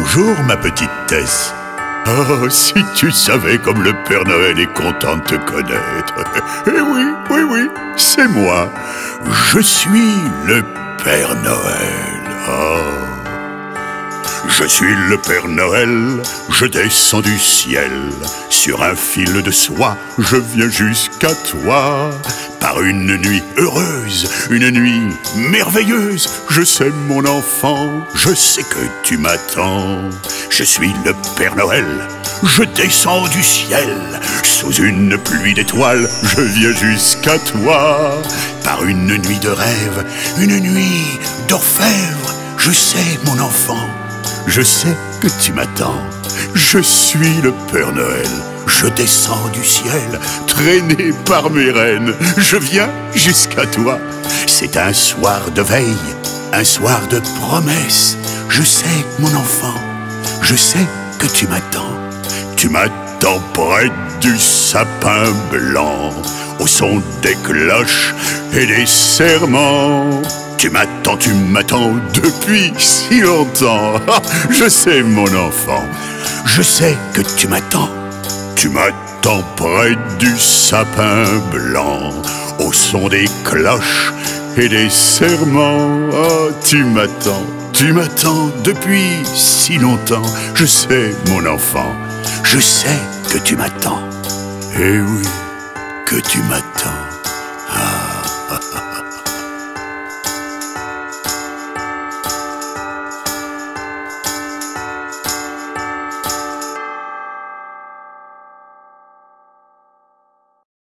Bonjour ma petite Tess. Oh, si tu savais comme le Père Noël est content de te connaître. Eh oui, c'est moi. Je suis le Père Noël. Oh. Je suis le Père Noël, je descends du ciel. Sur un fil de soie, je viens jusqu'à toi. Par une nuit heureuse, une nuit merveilleuse. Je sais mon enfant, je sais que tu m'attends. Je suis le Père Noël, je descends du ciel. Sous une pluie d'étoiles, je viens jusqu'à toi. Par une nuit de rêve, une nuit d'orfèvre. Je sais mon enfant, je sais que tu m'attends. Je suis le Père Noël, je descends du ciel, traîné par mes reines, je viens jusqu'à toi. C'est un soir de veille, un soir de promesse. Je sais, mon enfant, je sais que tu m'attends. Tu m'attends près du sapin blanc, au son des cloches et des serments. Tu m'attends depuis si longtemps. Je sais mon enfant, je sais que tu m'attends. Tu m'attends près du sapin blanc, au son des cloches et des serments. Oh, tu m'attends depuis si longtemps. Je sais mon enfant, je sais que tu m'attends. Eh oui, que tu m'attends.